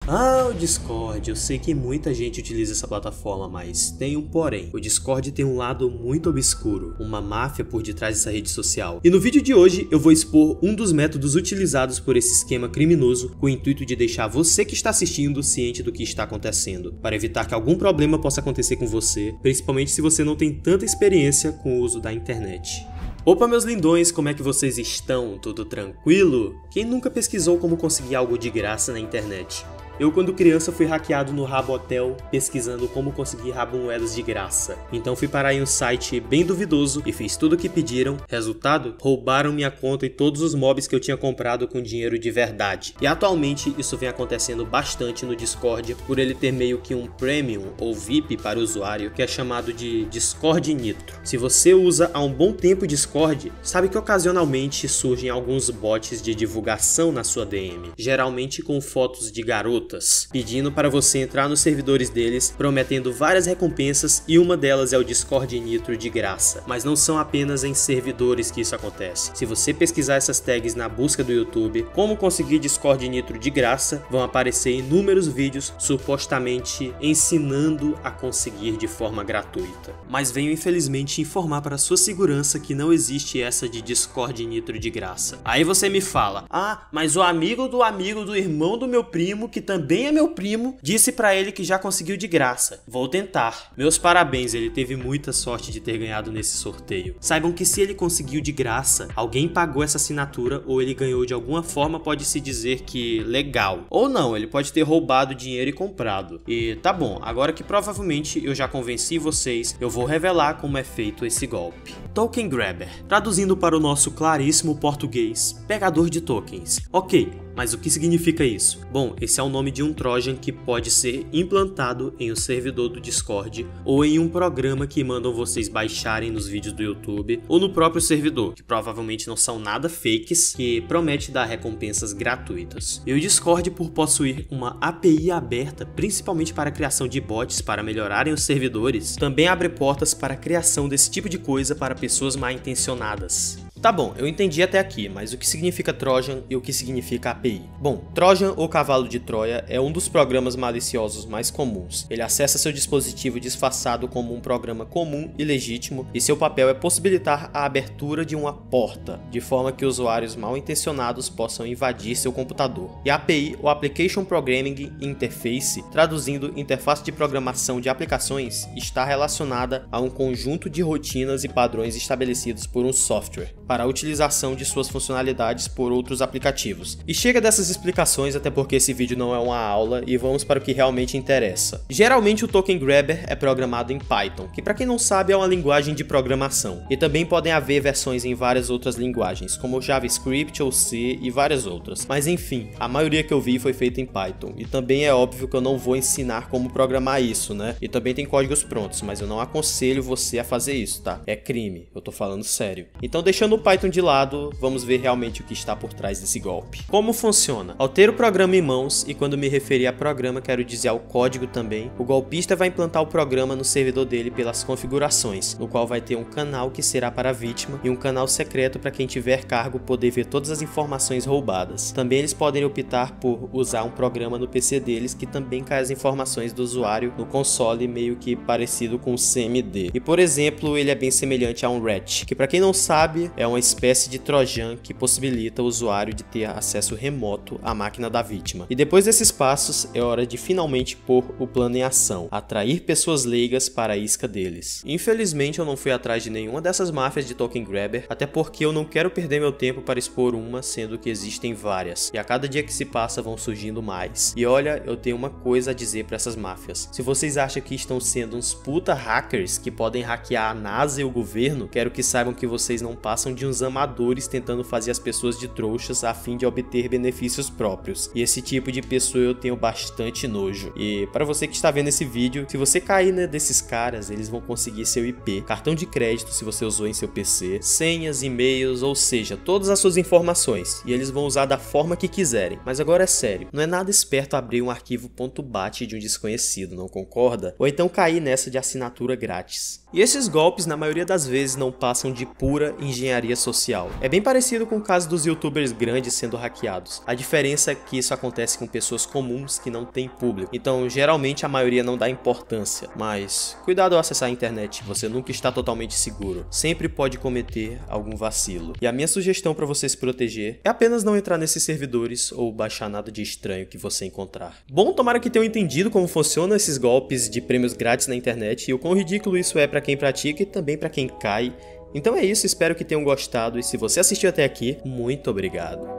Ah, o Discord, eu sei que muita gente utiliza essa plataforma, mas tem um porém. O Discord tem um lado muito obscuro, uma máfia por detrás dessa rede social. E no vídeo de hoje eu vou expor um dos métodos utilizados por esse esquema criminoso com o intuito de deixar você que está assistindo ciente do que está acontecendo, para evitar que algum problema possa acontecer com você, principalmente se você não tem tanta experiência com o uso da internet. Opa, meus lindões, como é que vocês estão? Tudo tranquilo? Quem nunca pesquisou como conseguir algo de graça na internet? Eu, quando criança, fui hackeado no Rabotel pesquisando como conseguir rabomoedas de graça. Então fui parar em um site bem duvidoso e fiz tudo o que pediram. Resultado? Roubaram minha conta e todos os mobs que eu tinha comprado com dinheiro de verdade. E atualmente isso vem acontecendo bastante no Discord, por ele ter meio que um Premium ou VIP para o usuário, que é chamado de Discord Nitro. Se você usa há um bom tempo o Discord, sabe que ocasionalmente surgem alguns bots de divulgação na sua DM, geralmente com fotos de garotas, pedindo para você entrar nos servidores deles, prometendo várias recompensas, e uma delas é o Discord Nitro de graça. Mas não são apenas em servidores que isso acontece. Se você pesquisar essas tags na busca do YouTube, como conseguir Discord Nitro de graça, vão aparecer inúmeros vídeos supostamente ensinando a conseguir de forma gratuita. Mas venho infelizmente informar para sua segurança que não existe essa de Discord Nitro de graça. Aí você me fala: ah, mas o amigo do irmão do meu primo, que também é meu primo, disse pra ele que já conseguiu de graça. Vou tentar. Meus parabéns, ele teve muita sorte de ter ganhado nesse sorteio. Saibam que se ele conseguiu de graça, alguém pagou essa assinatura ou ele ganhou de alguma forma, pode-se dizer que legal. Ou não, ele pode ter roubado dinheiro e comprado. E tá bom, agora que provavelmente eu já convenci vocês, eu vou revelar como é feito esse golpe. Token Grabber, traduzindo para o nosso claríssimo português, pegador de tokens. Ok, mas o que significa isso? Bom, esse é o nome de um Trojan que pode ser implantado em um servidor do Discord ou em um programa que mandam vocês baixarem nos vídeos do YouTube ou no próprio servidor, que provavelmente não são nada fakes, que promete dar recompensas gratuitas. E o Discord, por possuir uma API aberta, principalmente para a criação de bots para melhorarem os servidores, também abre portas para a criação desse tipo de coisa para pessoas mal intencionadas. Tá bom, eu entendi até aqui, mas o que significa Trojan e o que significa API? Bom, Trojan ou Cavalo de Troia é um dos programas maliciosos mais comuns. Ele acessa seu dispositivo disfarçado como um programa comum e legítimo, e seu papel é possibilitar a abertura de uma porta, de forma que usuários mal intencionados possam invadir seu computador. E a API, ou Application Programming Interface, traduzindo interface de programação de aplicações, está relacionada a um conjunto de rotinas e padrões estabelecidos por um software para a utilização de suas funcionalidades por outros aplicativos. E chega dessas explicações, até porque esse vídeo não é uma aula, e vamos para o que realmente interessa. Geralmente o Token Grabber é programado em Python, que para quem não sabe é uma linguagem de programação, e também podem haver versões em várias outras linguagens, como JavaScript ou C e várias outras. Mas enfim, a maioria que eu vi foi feita em Python, e também é óbvio que eu não vou ensinar como programar isso, né? E também tem códigos prontos, mas eu não aconselho você a fazer isso, tá? É crime, eu tô falando sério. Então, deixando o Python de lado, vamos ver realmente o que está por trás desse golpe. Como funciona? Ao ter o programa em mãos, e quando me referir a programa quero dizer ao código também, o golpista vai implantar o programa no servidor dele pelas configurações, no qual vai ter um canal que será para a vítima e um canal secreto para quem tiver cargo poder ver todas as informações roubadas. Também eles podem optar por usar um programa no PC deles que também cai as informações do usuário no console, meio que parecido com o CMD. E por exemplo, ele é bem semelhante a um RAT, que para quem não sabe é uma espécie de trojan que possibilita o usuário de ter acesso remoto à máquina da vítima. E depois desses passos, é hora de finalmente pôr o plano em ação, atrair pessoas leigas para a isca deles. Infelizmente eu não fui atrás de nenhuma dessas máfias de Token Grabber, até porque eu não quero perder meu tempo para expor uma, sendo que existem várias, e a cada dia que se passa vão surgindo mais. E olha, eu tenho uma coisa a dizer para essas máfias: se vocês acham que estão sendo uns puta hackers que podem hackear a NASA e o governo, quero que saibam que vocês não passam de uns amadores tentando fazer as pessoas de trouxas a fim de obter benefícios próprios. E esse tipo de pessoa eu tenho bastante nojo. E para você que está vendo esse vídeo, se você cair, né, desses caras, eles vão conseguir seu IP, cartão de crédito se você usou em seu PC, senhas, e-mails, ou seja, todas as suas informações, e eles vão usar da forma que quiserem. Mas agora é sério, não é nada esperto abrir um arquivo .bat de um desconhecido, não concorda? Ou então cair nessa de assinatura grátis. E esses golpes, na maioria das vezes, não passam de pura engenharia engenharia social. É bem parecido com o caso dos youtubers grandes sendo hackeados. A diferença é que isso acontece com pessoas comuns que não têm público. Então, geralmente a maioria não dá importância. Mas cuidado ao acessar a internet, você nunca está totalmente seguro. Sempre pode cometer algum vacilo. E a minha sugestão para você se proteger é apenas não entrar nesses servidores ou baixar nada de estranho que você encontrar. Bom, tomara que tenham entendido como funcionam esses golpes de prêmios grátis na internet e o quão ridículo isso é para quem pratica e também para quem cai. Então é isso, espero que tenham gostado e se você assistiu até aqui, muito obrigado.